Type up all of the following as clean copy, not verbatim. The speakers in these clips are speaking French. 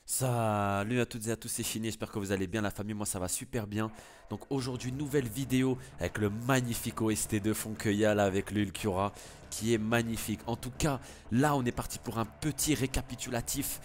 Salut à toutes et à tous, c'est Chini, j'espère que vous allez bien la famille, moi ça va super bien. Donc aujourd'hui nouvelle vidéo avec le magnifique OST de Fonkeya là avec le Ulquiorra qui est magnifique. En tout cas là on est parti pour un petit récapitulatif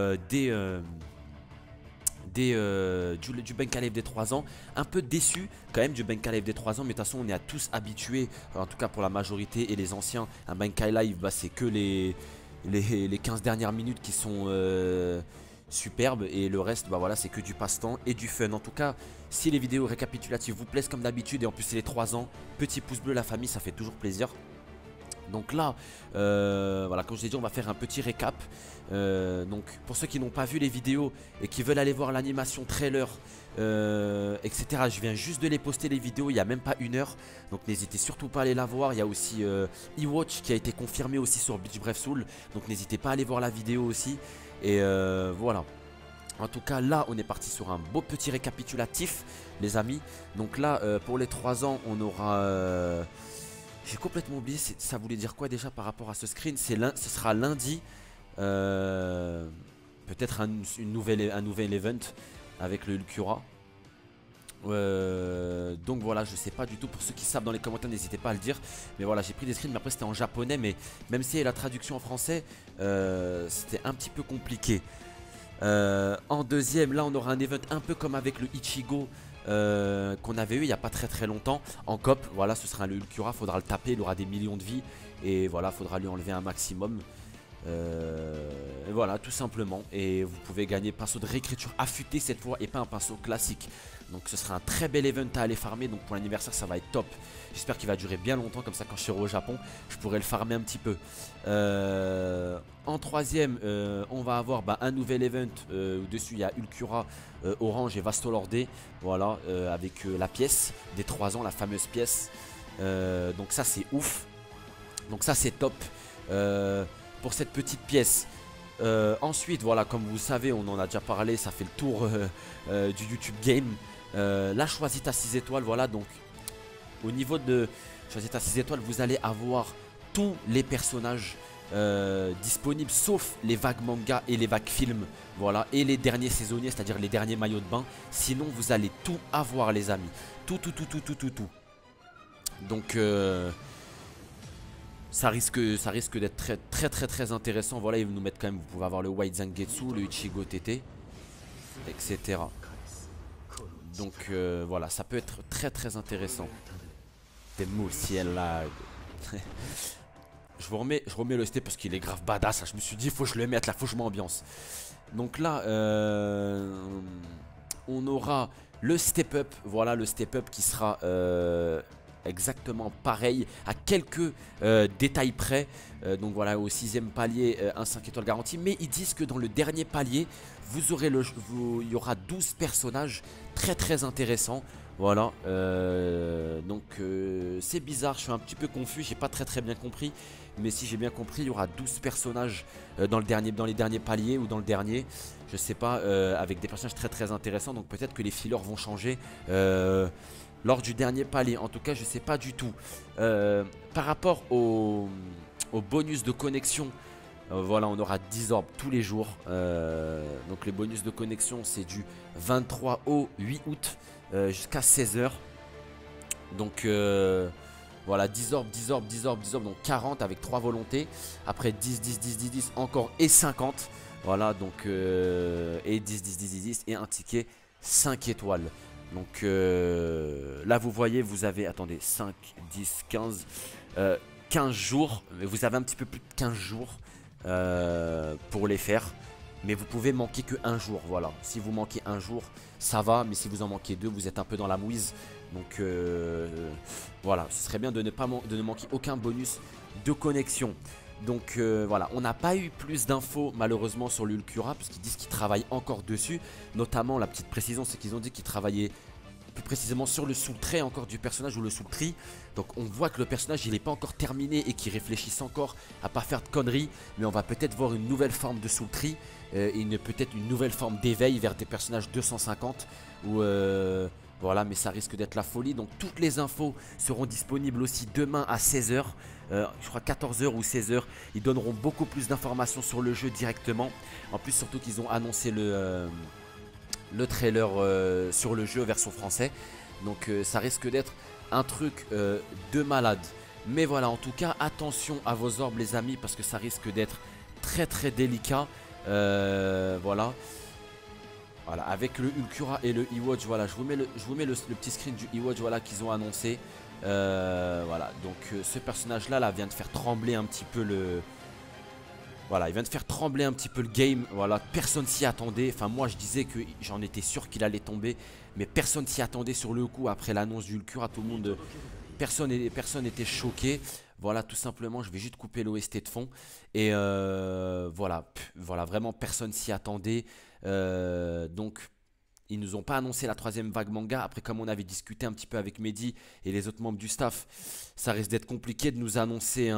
du Ben Khalef des 3 ans. Un peu déçu quand même du Ben Khalef des 3 ans, mais de toute façon on est à tous habitués, en tout cas pour la majorité et les anciens. Un Ben Khalef bah, c'est que les 15 dernières minutes qui sont superbes et le reste bah voilà c'est que du passe-temps et du fun. En tout cas si les vidéos récapitulatives vous plaisent comme d'habitude et en plus c'est les 3 ans, petit pouce bleu la famille, ça fait toujours plaisir. Donc là, voilà, comme je l'ai dit, on va faire un petit récap. Donc pour ceux qui n'ont pas vu les vidéos et qui veulent aller voir l'animation trailer, etc. Je viens juste de les poster les vidéos il n'y a même pas une heure. Donc n'hésitez surtout pas à aller la voir. Il y a aussi Ewatch qui a été confirmé aussi sur Beach Breath Soul. Donc n'hésitez pas à aller voir la vidéo aussi. Et voilà. En tout cas là on est parti sur un beau petit récapitulatif les amis. Donc là pour les 3 ans on aura... j'ai complètement oublié, ça voulait dire quoi déjà par rapport à ce screen. Ce sera lundi. Peut-être un nouvel event avec le Ulquiorra. Donc voilà, je sais pas du tout. Pour ceux qui savent dans les commentaires, n'hésitez pas à le dire. Mais voilà, j'ai pris des screens, mais après c'était en japonais. Mais même si la traduction en français, c'était un petit peu compliqué. En deuxième, là on aura un event un peu comme avec le Ichigo qu'on avait eu il n'y a pas très longtemps en coop. Voilà, ce sera le Ulquiorra, faudra le taper, il aura des millions de vies. Et voilà, faudra lui enlever un maximum. Et voilà, tout simplement. Et vous pouvez gagner pinceau de réécriture affûté cette fois et pas un pinceau classique. Donc ce sera un très bel event à aller farmer. Donc pour l'anniversaire ça va être top. J'espère qu'il va durer bien longtemps. Comme ça quand je serai au Japon je pourrai le farmer un petit peu. En troisième on va avoir un nouvel event où dessus il y a Ulquiorra, Orange et Vastolorde. Voilà, avec la pièce des 3 ans, la fameuse pièce. Donc ça c'est ouf. Donc ça c'est top pour cette petite pièce. Ensuite voilà, comme vous savez on en a déjà parlé, ça fait le tour du YouTube Game. Là choisis ta 6 étoiles. Voilà, donc au niveau de choisis ta 6 étoiles vous allez avoir tous les personnages disponibles sauf les vagues manga et les vagues films. Voilà, et les derniers saisonniers, c'est à dire les derniers maillots de bain. Sinon vous allez tout avoir les amis. Tout. Donc ça risque d'être très intéressant. Voilà, ils nous mettent quand même, vous pouvez avoir le White Zangetsu, le Ichigo TT, etc. Donc voilà, ça peut être très intéressant. Des mots ciel là. je remets le ST parce qu'il est grave badass. Je me suis dit faut que je le mette là, faut que je m'ambiance. Donc là on aura le step up. Voilà, le step up qui sera exactement pareil à quelques détails près. Donc voilà, au 6ème palier un 5 étoiles garanti. Mais ils disent que dans le dernier palier vous aurez il y aura 12 personnages très intéressants. Voilà, donc c'est bizarre, je suis un petit peu confus, j'ai pas très bien compris. Mais si j'ai bien compris, il y aura 12 personnages dans les derniers paliers ou dans le dernier. Je sais pas, avec des personnages très intéressants. Donc peut-être que les fillers vont changer lors du dernier palier. En tout cas je sais pas du tout. Par rapport au bonus de connexion, voilà, on aura 10 orbes tous les jours. Donc les bonus de connexion c'est du 23 au 8 août jusqu'à 16 h. Donc voilà, 10 orbes, donc 40 avec 3 volontés. Après 10 encore et 50. Voilà, donc et 10 et un ticket 5 étoiles. Donc là vous voyez, vous avez, attendez, 5, 10, 15 15 jours. Vous avez un petit peu plus de 15 jours pour les faire. Mais vous pouvez manquer que un jour. Voilà, si vous manquez un jour ça va. Mais si vous en manquez deux, vous êtes un peu dans la mouise. Donc voilà, ce serait bien de ne manquer aucun bonus de connexion. Donc voilà, on n'a pas eu plus d'infos malheureusement sur l'Ulquiorra, puisqu'ils disent qu'ils travaillent encore dessus. Notamment, la petite précision, c'est qu'ils ont dit qu'ils travaillaient plus précisément sur le soul-trait encore du personnage ou le soul-tri. Donc on voit que le personnage il n'est pas encore terminé et qu'ils réfléchissent encore à pas faire de conneries. Mais on va peut-être voir une nouvelle forme de soul-tri et peut-être une nouvelle forme d'éveil vers des personnages 250 ou Voilà, mais ça risque d'être la folie. Donc toutes les infos seront disponibles aussi demain à 16 h. Je crois 14 h ou 16 h. Ils donneront beaucoup plus d'informations sur le jeu directement. En plus, surtout qu'ils ont annoncé le trailer sur le jeu version français. Donc ça risque d'être un truc de malade. Mais voilà, en tout cas, attention à vos orbes les amis, parce que ça risque d'être très très délicat. Voilà. Voilà, avec le Ulcura et le E-Watch, voilà, je vous mets le petit screen du E-Watch, voilà, qu'ils ont annoncé. Voilà, donc ce personnage-là là, vient de faire trembler un petit peu le... Voilà, il vient de faire trembler un petit peu le game. Voilà, personne s'y attendait. Enfin, moi, je disais que j'en étais sûr qu'il allait tomber. Mais personne s'y attendait sur le coup. Après l'annonce du Ulcura, tout le monde... Personne n'était choqué. Voilà, tout simplement, je vais juste couper l'OST de fond. Et voilà, voilà, vraiment, personne s'y attendait. Donc, ils nous ont pas annoncé la troisième vague manga. Après, comme on avait discuté un petit peu avec Mehdi et les autres membres du staff, ça risque d'être compliqué de nous annoncer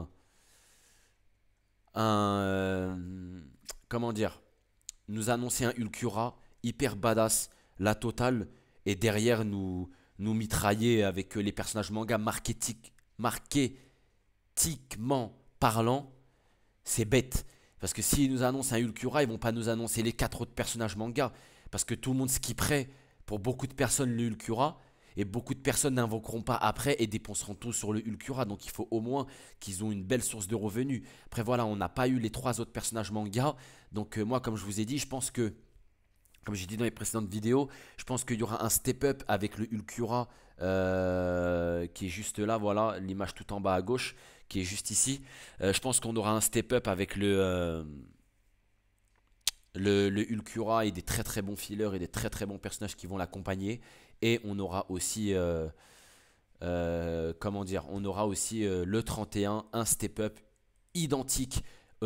comment dire, nous annoncer un Ulcura hyper badass, la totale, et derrière nous mitrailler avec les personnages manga markétiquement parlant. C'est bête. Parce que s'ils nous annoncent un Ulcura, ils vont pas nous annoncer les 4 autres personnages manga. Parce que tout le monde skipperait pour beaucoup de personnes le Ulcura. Et beaucoup de personnes n'invoqueront pas après et dépenseront tout sur le Ulcura. Donc il faut au moins qu'ils ont une belle source de revenus. Après voilà, on n'a pas eu les 3 autres personnages manga. Donc moi, comme je vous ai dit, je pense que, comme j'ai dit dans les précédentes vidéos, je pense qu'il y aura un step-up avec le Ulcura qui est juste là, voilà, l'image tout en bas à gauche, qui est juste ici. Je pense qu'on aura un step-up avec le Ulcura et des très très bons fillers et des très très bons personnages qui vont l'accompagner. Et on aura aussi, comment dire, on aura aussi le 31, un step-up identique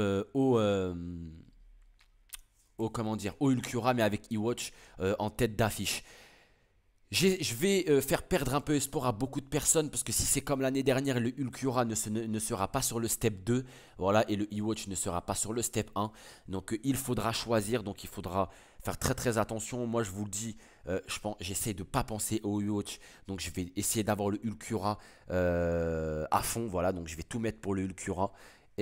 comment dire, au Ulcura, mais avec E-Watch en tête d'affiche. Je vais faire perdre un peu espoir à beaucoup de personnes, parce que si c'est comme l'année dernière, le Ulcura ne sera pas sur le step 2, voilà, et le E-Watch ne sera pas sur le step 1. Donc il faudra choisir, donc il faudra faire très très attention. Moi je vous le dis, j'essaie de ne pas penser au E-Watch, donc je vais essayer d'avoir le Ulcura à fond, voilà, donc je vais tout mettre pour le Ulcura.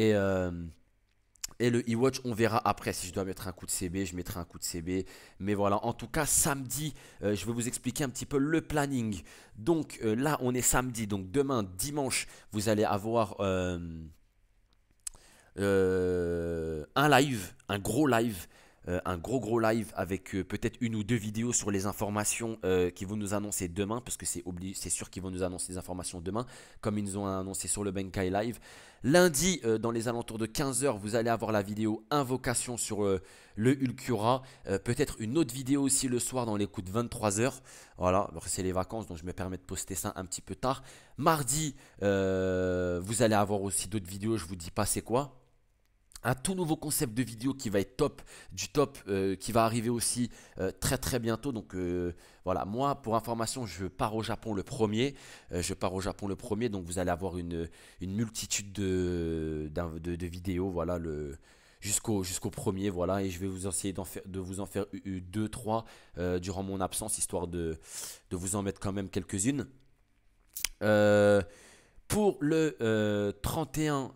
Et le e-watch, on verra après. Si je dois mettre un coup de CB, je mettrai un coup de CB. Mais voilà, en tout cas, samedi, je vais vous expliquer un petit peu le planning. Donc là, on est samedi. Donc demain, dimanche, vous allez avoir un live, un gros live. Un gros live avec peut-être une ou deux vidéos sur les informations qui vont nous annoncer demain, parce que c'est sûr qu'ils vont nous annoncer des informations demain, comme ils nous ont annoncé sur le Benkai Live. Lundi, dans les alentours de 15 h, vous allez avoir la vidéo invocation sur le Ulcura. Peut-être une autre vidéo aussi le soir dans les coups de 23 h. Voilà, c'est les vacances, donc je me permets de poster ça un petit peu tard. Mardi, vous allez avoir aussi d'autres vidéos, je vous dis pas c'est quoi. Un tout nouveau concept de vidéo qui va être top, du top, qui va arriver aussi très très bientôt. Donc voilà, moi pour information, je pars au Japon le 1er. Donc vous allez avoir une multitude de vidéos, voilà, jusqu'au 1er, voilà. Et je vais vous essayer de vous en faire 2-3 durant mon absence, histoire de vous en mettre quand même quelques-unes. Pour le 31...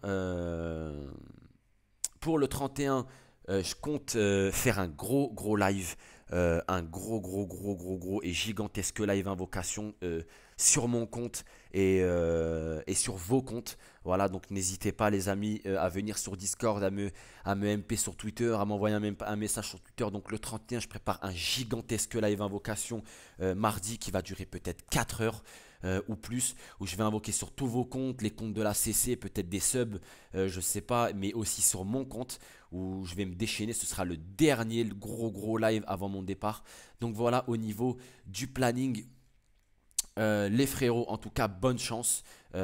Pour le 31, je compte faire un gros live, un gros et gigantesque live invocation sur mon compte et sur vos comptes. Voilà, donc n'hésitez pas les amis à venir sur Discord, à me MP sur Twitter, à m'envoyer un message sur Twitter. Donc le 31, je prépare un gigantesque live invocation mardi qui va durer peut-être 4 heures. Ou plus, où je vais invoquer sur tous vos comptes, les comptes de la CC, peut-être des subs, je sais pas, mais aussi sur mon compte, où je vais me déchaîner. Ce sera le dernier le gros live avant mon départ. Donc voilà, au niveau du planning, les frérots, en tout cas, bonne chance.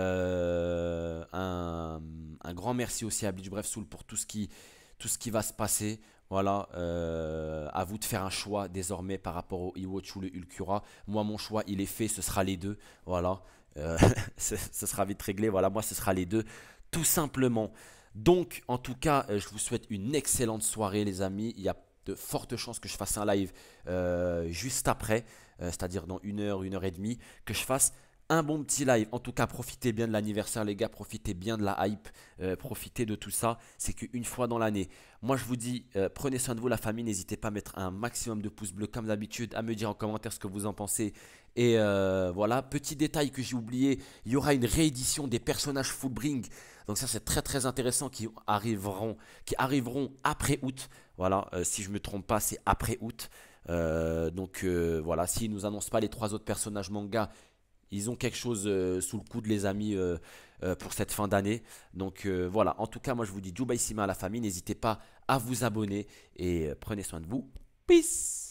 Un grand merci aussi à Bleach Bref Soul pour tout ce qui va se passer. Voilà, à vous de faire un choix désormais par rapport au E-Watch ou le Ulcura. Moi, mon choix, il est fait, ce sera les deux. Voilà, ce sera vite réglé. Voilà, moi, ce sera les deux, tout simplement. Donc, en tout cas, je vous souhaite une excellente soirée, les amis. Il y a de fortes chances que je fasse un live juste après, c'est-à-dire dans 1 heure, 1 heure et demie, que je fasse un bon petit live. En tout cas, profitez bien de l'anniversaire, les gars. Profitez bien de la hype. Profitez de tout ça. C'est qu'une fois dans l'année. Moi, je vous dis, prenez soin de vous, la famille. N'hésitez pas à mettre un maximum de pouces bleus, comme d'habitude, à me dire en commentaire ce que vous en pensez. Et voilà, petit détail que j'ai oublié, il y aura une réédition des personnages Fullbring. Donc ça, c'est très très intéressant qui arriveront après août. Voilà, si je ne me trompe pas, c'est après août. Voilà, s'ils ne nous annoncent pas les 3 autres personnages manga, ils ont quelque chose sous le coude, les amis, pour cette fin d'année. Donc voilà, en tout cas, moi je vous dis Juba Sima à la famille. N'hésitez pas à vous abonner et prenez soin de vous. Peace!